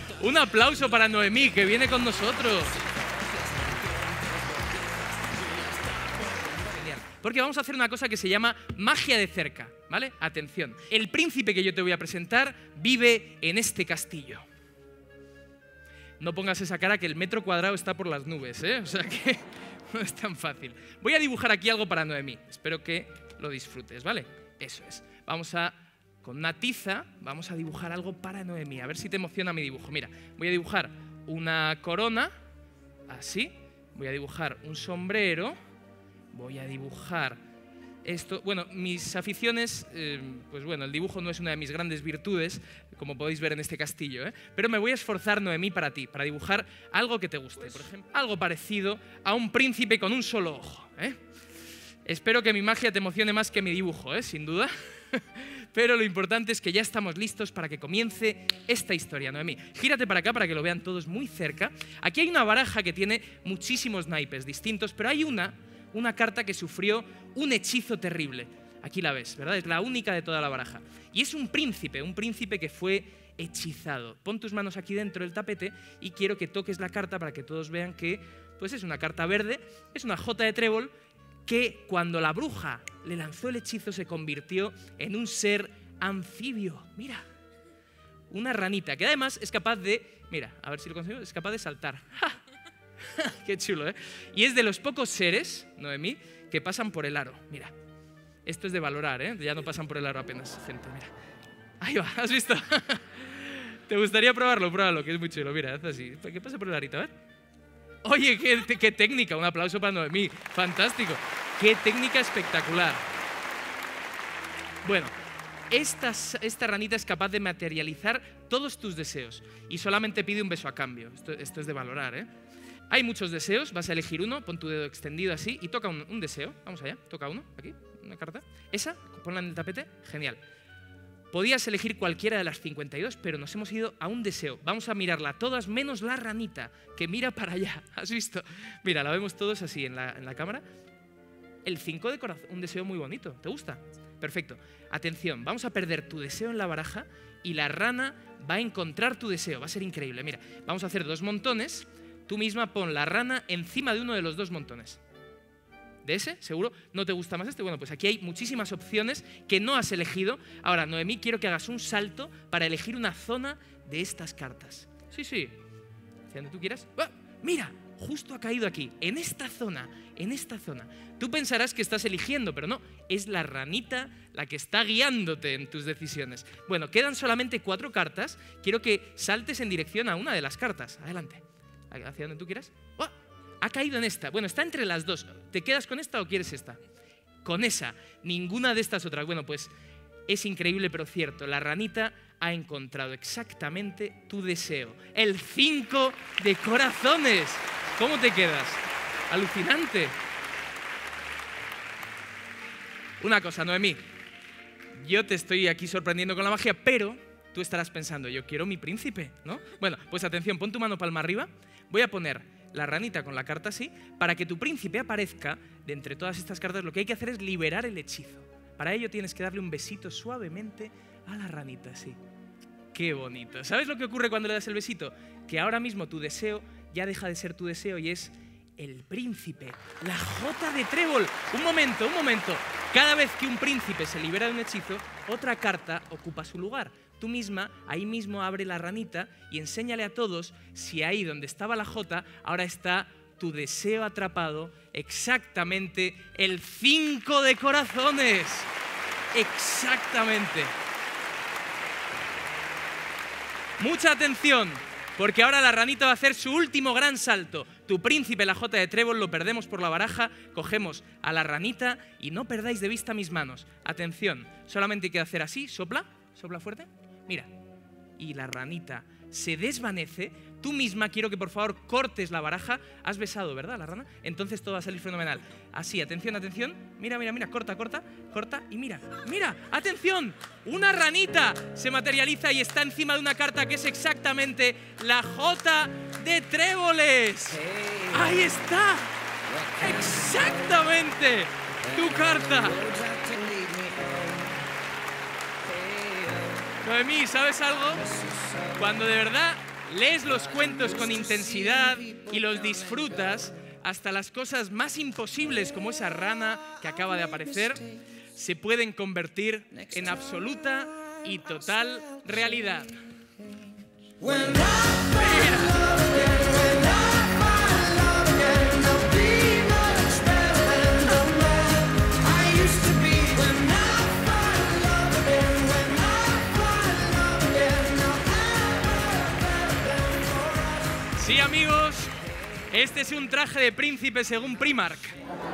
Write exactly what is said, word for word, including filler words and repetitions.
Un aplauso para Noemí, que viene con nosotros. Porque vamos a hacer una cosa que se llama magia de cerca, ¿vale? Atención. El príncipe que yo te voy a presentar vive en este castillo. No pongas esa cara, que el metro cuadrado está por las nubes, ¿eh? O sea que no es tan fácil. Voy a dibujar aquí algo para Noemí. Espero que lo disfrutes, ¿vale? Eso es. Vamos a, con una tiza, vamos a dibujar algo para Noemí. A ver si te emociona mi dibujo. Mira, voy a dibujar una corona, así. Voy a dibujar un sombrero. Voy a dibujar esto. Bueno, mis aficiones, eh, pues bueno, el dibujo no es una de mis grandes virtudes, como podéis ver en este castillo, ¿eh? Pero me voy a esforzar, Noemí, para ti, para dibujar algo que te guste. Por ejemplo, algo parecido a un príncipe con un solo ojo, ¿eh? Espero que mi magia te emocione más que mi dibujo, ¿eh? Sin duda. Pero lo importante es que ya estamos listos para que comience esta historia, Noemí. Gírate para acá para que lo vean todos muy cerca. Aquí hay una baraja que tiene muchísimos naipes distintos, pero hay una... una carta que sufrió un hechizo terrible. Aquí la ves, ¿verdad? Es la única de toda la baraja. Y es un príncipe, un príncipe que fue hechizado. Pon tus manos aquí dentro del tapete y quiero que toques la carta para que todos vean que pues es una carta verde, es una jota de trébol que cuando la bruja le lanzó el hechizo se convirtió en un ser anfibio. Mira, una ranita que además es capaz de... Mira, a ver si lo consigo, es capaz de saltar. ¡Ja! Qué chulo, ¿eh? Y es de los pocos seres, Noemí, que pasan por el aro. Mira, esto es de valorar, ¿eh? Ya no pasan por el aro apenas, gente, mira. Ahí va, ¿has visto? ¿Te gustaría probarlo? Pruébalo, que es muy chulo. Mira, haz así, que pase por el arito, a ver. Oye, qué, qué técnica, un aplauso para Noemí. Fantástico. Qué técnica espectacular. Bueno, esta, esta ranita es capaz de materializar todos tus deseos y solamente pide un beso a cambio. Esto, esto es de valorar, ¿eh? Hay muchos deseos, vas a elegir uno, pon tu dedo extendido así y toca un, un deseo. Vamos allá, toca uno, aquí, una carta. Esa, ponla en el tapete, genial. Podías elegir cualquiera de las cincuenta y dos, pero nos hemos ido a un deseo. Vamos a mirarla todas, menos la ranita, que mira para allá. ¿Has visto? Mira, la vemos todos así en la, en la cámara. El cinco de corazón, un deseo muy bonito. ¿Te gusta? Perfecto. Atención, vamos a perder tu deseo en la baraja y la rana va a encontrar tu deseo. Va a ser increíble. Mira, vamos a hacer dos montones. Tú misma pon la rana encima de uno de los dos montones. ¿De ese? ¿Seguro? ¿No te gusta más este? Bueno, pues aquí hay muchísimas opciones que no has elegido. Ahora, Noemí, quiero que hagas un salto para elegir una zona de estas cartas. Sí, sí. Hacia donde tú quieras. ¡Ah! Mira, justo ha caído aquí, en esta zona, en esta zona. Tú pensarás que estás eligiendo, pero no. Es la ranita la que está guiándote en tus decisiones. Bueno, quedan solamente cuatro cartas. Quiero que saltes en dirección a una de las cartas. Adelante. Hacia donde tú quieras. ¡Oh! Ha caído en esta. Bueno, está entre las dos. ¿Te quedas con esta o quieres esta? Con esa. Ninguna de estas otras. Bueno, pues es increíble pero cierto. La ranita ha encontrado exactamente tu deseo. El cinco de corazones. ¿Cómo te quedas? Alucinante. Una cosa, Noemí. Yo te estoy aquí sorprendiendo con la magia, pero tú estarás pensando, yo quiero mi príncipe, ¿no? Bueno, pues atención, pon tu mano palma arriba. Voy a poner la ranita con la carta así, para que tu príncipe aparezca de entre todas estas cartas. Lo que hay que hacer es liberar el hechizo. Para ello tienes que darle un besito suavemente a la ranita, así. ¡Qué bonito! ¿Sabes lo que ocurre cuando le das el besito? Que ahora mismo tu deseo ya deja de ser tu deseo y es el príncipe, la jota de trébol. Un momento, un momento. Cada vez que un príncipe se libera de un hechizo, otra carta ocupa su lugar. Tú misma, ahí mismo abre la ranita y enséñale a todos si ahí donde estaba la jota, ahora está tu deseo atrapado, exactamente el cinco de corazones. Exactamente. Mucha atención, porque ahora la ranita va a hacer su último gran salto. Tu príncipe, la jota de trébol, lo perdemos por la baraja, cogemos a la ranita y no perdáis de vista mis manos. Atención, solamente hay que hacer así, sopla, sopla fuerte. Mira, y la ranita se desvanece. Tú misma quiero que por favor cortes la baraja. Has besado, ¿verdad, la rana? Entonces todo va a salir fenomenal. Así, atención, atención. Mira, mira, mira, corta, corta, corta y mira. Mira, atención, una ranita se materializa y está encima de una carta que es exactamente la jota de tréboles. Ahí está, exactamente tu carta. Noemí, ¿sabes algo? Cuando de verdad lees los cuentos con intensidad y los disfrutas, hasta las cosas más imposibles como esa rana que acaba de aparecer se pueden convertir en absoluta y total realidad. Sí, amigos, este es un traje de príncipe según Primark.